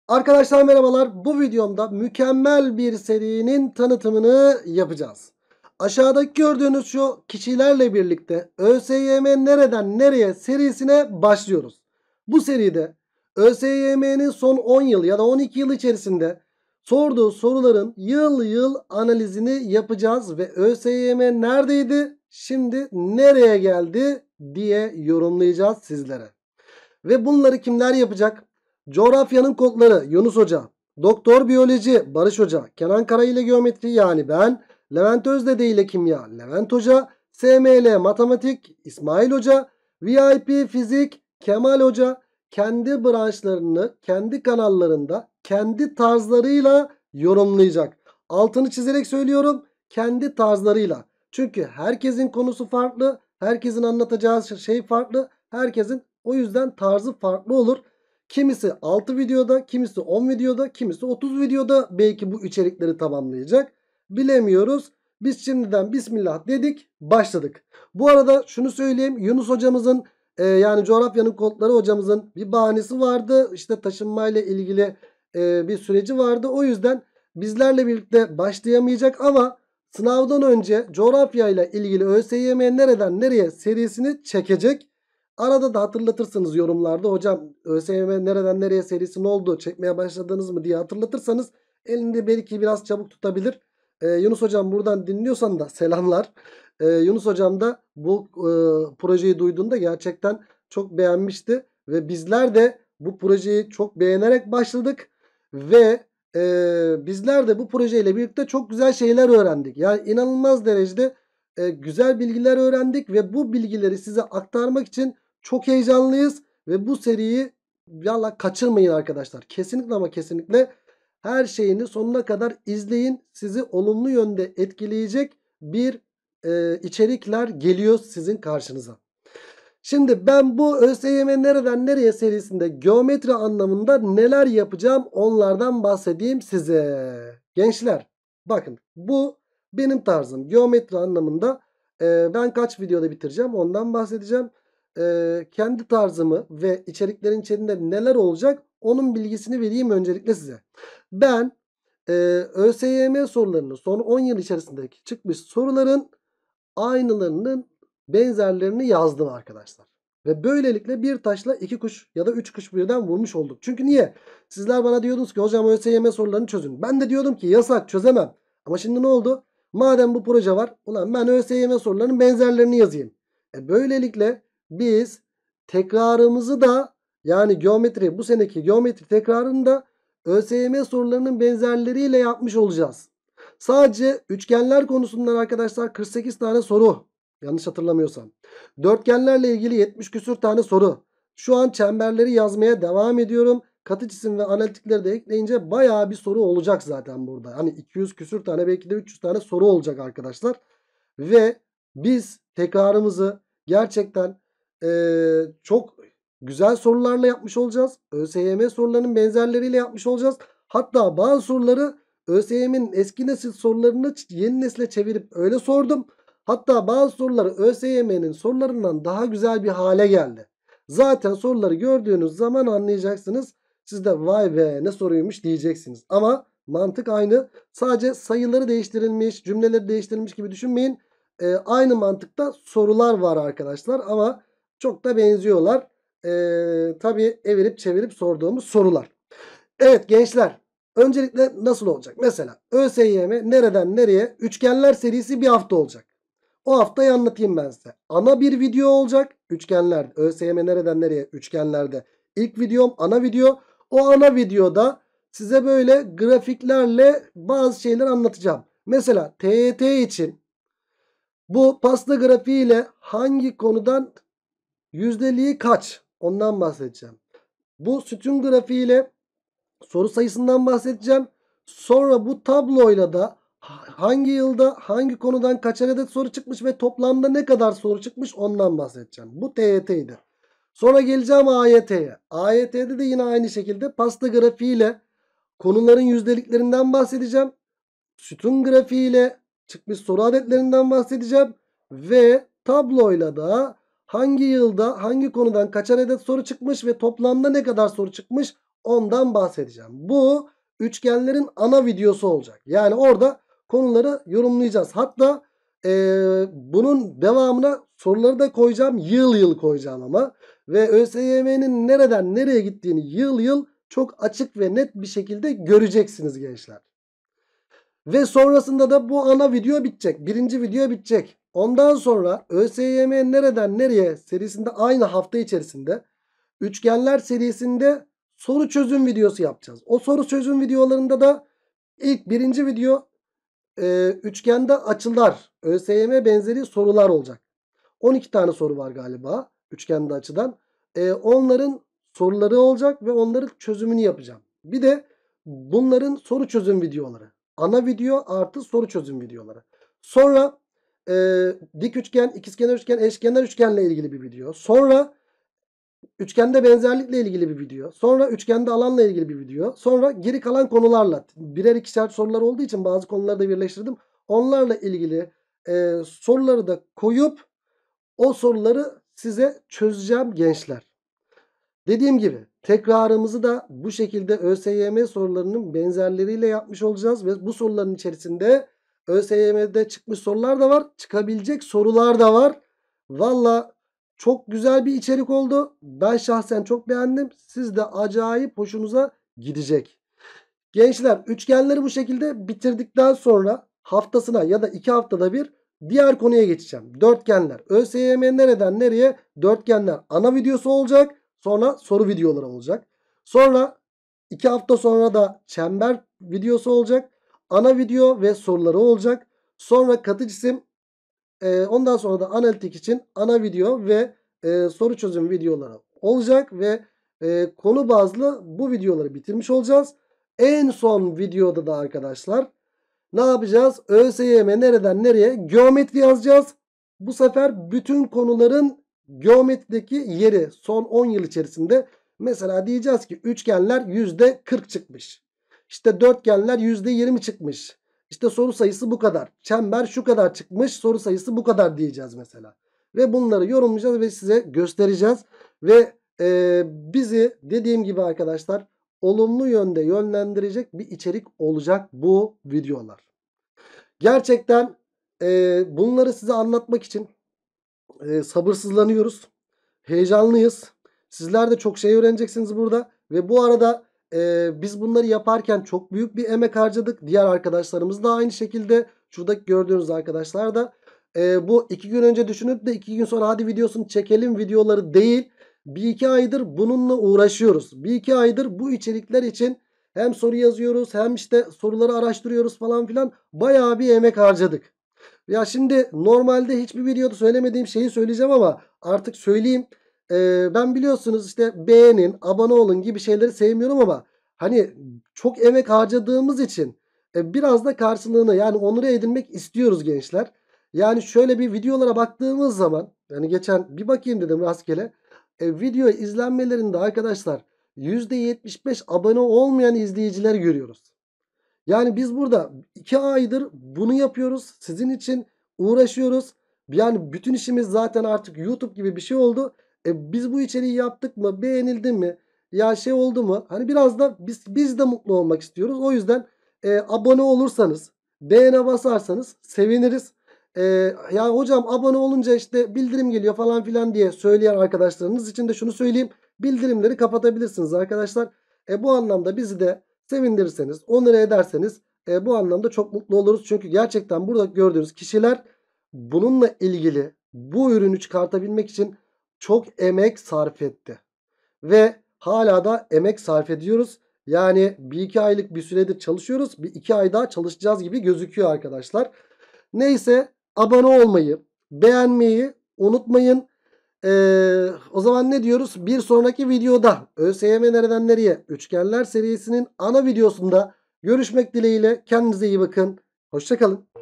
Arkadaşlar merhabalar. Bu videomda mükemmel bir serinin tanıtımını yapacağız. Aşağıdaki gördüğünüz şu kişilerle birlikte ÖSYM nereden nereye serisine başlıyoruz. Bu seride ÖSYM'nin son 10 yıl ya da 12 yıl içerisinde sorduğu soruların yıl yıl analizini yapacağız ve ÖSYM neredeydi, şimdi nereye geldi diye yorumlayacağız sizlere. Ve bunları kimler yapacak? Coğrafyanın kodları Yunus Hoca, Doktor Biyoloji Barış Hoca, Kenan Kara ile geometri yani ben, Levent Özdede ile kimya Levent Hoca, SML Matematik İsmail Hoca, VIP Fizik Kemal Hoca kendi branşlarını kendi kanallarında kendi tarzlarıyla yorumlayacak. Altını çizerek söylüyorum, kendi tarzlarıyla. Çünkü herkesin konusu farklı, herkesin anlatacağı şey farklı, herkesin o yüzden tarzı farklı olur. Kimisi 6 videoda, kimisi 10 videoda, kimisi 30 videoda belki bu içerikleri tamamlayacak. Bilemiyoruz. Biz şimdiden bismillah dedik, başladık. Bu arada şunu söyleyeyim. Yunus hocamızın yani coğrafyanın kodları hocamızın bir bahanesi vardı. İşte taşınmayla ilgili bir süreci vardı. O yüzden bizlerle birlikte başlayamayacak ama sınavdan önce coğrafyayla ilgili ÖSYM nereden nereye serisini çekecek. Arada da hatırlatırsınız yorumlarda. Hocam ÖSYM nereden nereye serisi ne oldu? Çekmeye başladınız mı diye hatırlatırsanız elinde belki biraz çabuk tutabilir. Yunus hocam buradan dinliyorsan da selamlar. Yunus hocam da bu projeyi duyduğunda gerçekten çok beğenmişti. Ve bizler de bu projeyi çok beğenerek başladık. Ve bizler de bu projeyle birlikte çok güzel şeyler öğrendik. Yani inanılmaz derecede güzel bilgiler öğrendik. Ve bu bilgileri size aktarmak için çok heyecanlıyız ve bu seriyi valla kaçırmayın arkadaşlar. Kesinlikle ama kesinlikle her şeyini sonuna kadar izleyin. Sizi olumlu yönde etkileyecek bir içerikler geliyor sizin karşınıza. Şimdi ben bu ÖSYM nereden nereye serisinde geometri anlamında neler yapacağım onlardan bahsedeyim size. Gençler bakın bu benim tarzım. Geometri anlamında ben kaç videoda bitireceğim ondan bahsedeceğim. Kendi tarzımı ve içeriklerin içerisinde neler olacak onun bilgisini vereyim öncelikle size. Ben ÖSYM sorularını son 10 yıl içerisindeki çıkmış soruların aynılarının benzerlerini yazdım arkadaşlar. Ve böylelikle bir taşla iki kuş ya da üç kuş birden vurmuş olduk. Çünkü niye? Sizler bana diyordunuz ki hocam ÖSYM sorularını çözün. Ben de diyordum ki yasak, çözemem. Ama şimdi ne oldu? Madem bu proje var, ulan ben ÖSYM sorularının benzerlerini yazayım. Böylelikle biz tekrarımızı da yani geometri, bu seneki geometri tekrarını da ÖSYM sorularının benzerleriyle yapmış olacağız. Sadece üçgenler konusundan arkadaşlar 48 tane soru. Yanlış hatırlamıyorsam. Dörtgenlerle ilgili 70 küsür tane soru. Şu an çemberleri yazmaya devam ediyorum. Katı cisim ve analitikleri de ekleyince bayağı bir soru olacak zaten burada. Hani 200 küsür tane belki de 300 tane soru olacak arkadaşlar. Ve biz tekrarımızı gerçekten çok güzel sorularla yapmış olacağız. ÖSYM sorularının benzerleriyle yapmış olacağız. Hatta bazı soruları ÖSYM'in eski nesil sorularını yeni nesile çevirip öyle sordum. Hatta bazı soruları ÖSYM'nin sorularından daha güzel bir hale geldi. Zaten soruları gördüğünüz zaman anlayacaksınız. Siz de vay be ne soruymuş diyeceksiniz. Ama mantık aynı. Sadece sayıları değiştirilmiş, cümleleri değiştirilmiş gibi düşünmeyin. Aynı mantıkta sorular var arkadaşlar ama çok da benziyorlar. Tabii evirip çevirip sorduğumuz sorular. Evet gençler, öncelikle nasıl olacak? Mesela ÖSYM nereden nereye üçgenler serisi bir hafta olacak. O haftayı anlatayım ben size. Ana bir video olacak. Üçgenler. ÖSYM nereden nereye üçgenlerde. İlk videom ana video. O ana videoda size böyle grafiklerle bazı şeyler anlatacağım. Mesela TYT için bu pasta grafiğiyle hangi konudan yüzdeliği kaç? Ondan bahsedeceğim. Bu sütun grafiğiyle soru sayısından bahsedeceğim. Sonra bu tabloyla da hangi yılda hangi konudan kaçar adet soru çıkmış ve toplamda ne kadar soru çıkmış ondan bahsedeceğim. Bu TYT'ydi. Sonra geleceğim AYT'ye. AYT'de de yine aynı şekilde pasta grafiğiyle konuların yüzdeliklerinden bahsedeceğim. Sütun grafiğiyle çıkmış soru adetlerinden bahsedeceğim. Ve tabloyla da hangi yılda hangi konudan kaçar adet soru çıkmış ve toplamda ne kadar soru çıkmış Ondan bahsedeceğim. Bu üçgenlerin ana videosu olacak. Yani orada konuları yorumlayacağız. Hatta bunun devamına soruları da koyacağım. Yıl yıl koyacağım ama. Ve ÖSYM'nin nereden nereye gittiğini yıl yıl çok açık ve net bir şekilde göreceksiniz gençler. Ve sonrasında da bu ana video bitecek. Birinci video bitecek. Ondan sonra ÖSYM nereden nereye serisinde aynı hafta içerisinde üçgenler serisinde soru çözüm videosu yapacağız. O soru çözüm videolarında da ilk birinci video üçgende açılar, ÖSYM benzeri sorular olacak. 12 tane soru var galiba üçgende açıdan. Onların soruları olacak ve onların çözümünü yapacağım. Bir de bunların soru çözüm videoları. Ana video artı soru çözüm videoları. Sonra dik üçgen, ikizkenar üçgen, eşkenar üçgenle ilgili bir video. Sonra üçgende benzerlikle ilgili bir video. Sonra üçgende alanla ilgili bir video. Sonra geri kalan konularla birer ikişer sorular olduğu için bazı konuları da birleştirdim. Onlarla ilgili soruları da koyup o soruları size çözeceğim gençler. Dediğim gibi tekrarımızı da bu şekilde ÖSYM sorularının benzerleriyle yapmış olacağız. Ve bu soruların içerisinde ÖSYM'de çıkmış sorular da var. Çıkabilecek sorular da var. Valla çok güzel bir içerik oldu. Ben şahsen çok beğendim. Siz de acayip hoşunuza gidecek. Gençler üçgenleri bu şekilde bitirdikten sonra haftasına ya da 2 haftada bir diğer konuya geçeceğim. Dörtgenler. ÖSYM nereden nereye? Dörtgenler ana videosu olacak. Sonra soru videoları olacak. Sonra 2 hafta sonra da çember videosu olacak. Ana video ve soruları olacak. Sonra katı cisim. Ondan sonra da analitik için ana video ve soru çözüm videoları olacak. Ve konu bazlı bu videoları bitirmiş olacağız. En son videoda da arkadaşlar ne yapacağız? ÖSYM nereden nereye? Geometri yazacağız. Bu sefer bütün konuların geometrideki yeri son 10 yıl içerisinde mesela diyeceğiz ki üçgenler %40 çıkmış. İşte dörtgenler %20 çıkmış. İşte soru sayısı bu kadar. Çember şu kadar çıkmış. Soru sayısı bu kadar diyeceğiz mesela. Ve bunları yorumlayacağız ve size göstereceğiz. Ve bizi dediğim gibi arkadaşlar olumlu yönde yönlendirecek bir içerik olacak bu videolar. Gerçekten bunları size anlatmak için sabırsızlanıyoruz. Heyecanlıyız. Sizler de çok şey öğreneceksiniz burada. Ve bu arada biz bunları yaparken çok büyük bir emek harcadık. Diğer arkadaşlarımız da aynı şekilde. Şuradaki gördüğünüz arkadaşlar da. Bu 2 gün önce düşünüp de 2 gün sonra hadi videosunu çekelim videoları değil. 1-2 aydır bununla uğraşıyoruz. 1-2 aydır bu içerikler için hem soru yazıyoruz hem işte soruları araştırıyoruz falan filan. Bayağı bir emek harcadık. Ya şimdi normalde hiçbir videoda söylemediğim şeyi söyleyeceğim ama artık söyleyeyim. Ben biliyorsunuz işte beğenin, abone olun gibi şeyleri sevmiyorum ama hani çok emek harcadığımız için biraz da karşılığını yani onuru edinmek istiyoruz gençler. Yani şöyle bir videolara baktığımız zaman yani geçen bir bakayım dedim rastgele. Video izlenmelerinde arkadaşlar %75 abone olmayan izleyiciler görüyoruz. Yani biz burada 2 aydır bunu yapıyoruz. Sizin için uğraşıyoruz. Yani bütün işimiz zaten artık YouTube gibi bir şey oldu. Biz bu içeriği yaptık mı? Beğenildi mi? Ya şey oldu mu? Hani biraz da biz de mutlu olmak istiyoruz. O yüzden abone olursanız, beğene basarsanız seviniriz. Ya hocam abone olunca işte bildirim geliyor falan filan diye söyleyen arkadaşlarınız için de şunu söyleyeyim. Bildirimleri kapatabilirsiniz arkadaşlar. Bu anlamda bizi de sevindirirseniz, onur ederseniz bu anlamda çok mutlu oluruz. Çünkü gerçekten burada gördüğünüz kişiler bununla ilgili bu ürünü çıkartabilmek için çok emek sarf etti. Ve hala da emek sarf ediyoruz. Yani 1-2 aylık bir süredir çalışıyoruz. Bir 2 ay daha çalışacağız gibi gözüküyor arkadaşlar. Neyse abone olmayı, beğenmeyi unutmayın. O zaman ne diyoruz? Bir sonraki videoda ÖSYM nereden nereye üçgenler serisinin ana videosunda görüşmek dileğiyle. Kendinize iyi bakın. Hoşça kalın.